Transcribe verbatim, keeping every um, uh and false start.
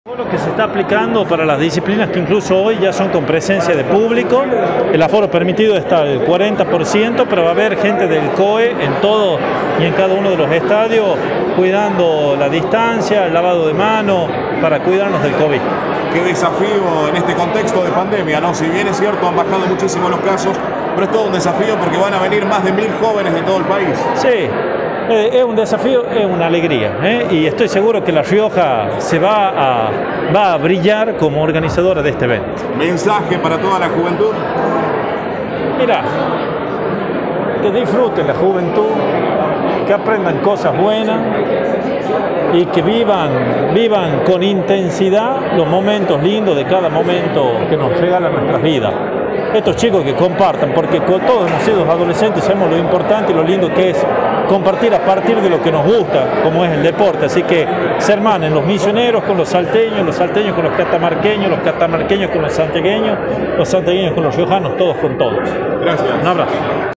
Lo que se está aplicando para las disciplinas que incluso hoy ya son con presencia de público, el aforo permitido está el cuarenta por ciento, pero va a haber gente del C O E en todo y en cada uno de los estadios cuidando la distancia, el lavado de manos para cuidarnos del COVID. Qué desafío en este contexto de pandemia, ¿no? Si bien es cierto, han bajado muchísimo los casos, pero es todo un desafío porque van a venir más de mil jóvenes de todo el país. Sí. Es un desafío, es una alegría, ¿eh? Y estoy seguro que La Rioja se va a, va a brillar como organizadora de este evento. ¿Mensaje para toda la juventud? Mira, que disfruten la juventud, que aprendan cosas buenas y que vivan, vivan con intensidad los momentos lindos de cada momento que nos regala nuestras vidas. Estos chicos que compartan, porque todos hemos sido adolescentes, sabemos lo importante y lo lindo que es compartir a partir de lo que nos gusta, como es el deporte. Así que se hermanen los misioneros con los salteños, los salteños con los catamarqueños, los catamarqueños con los santiagueños, los santiagueños con los riojanos, todos con todos. Gracias. Un abrazo.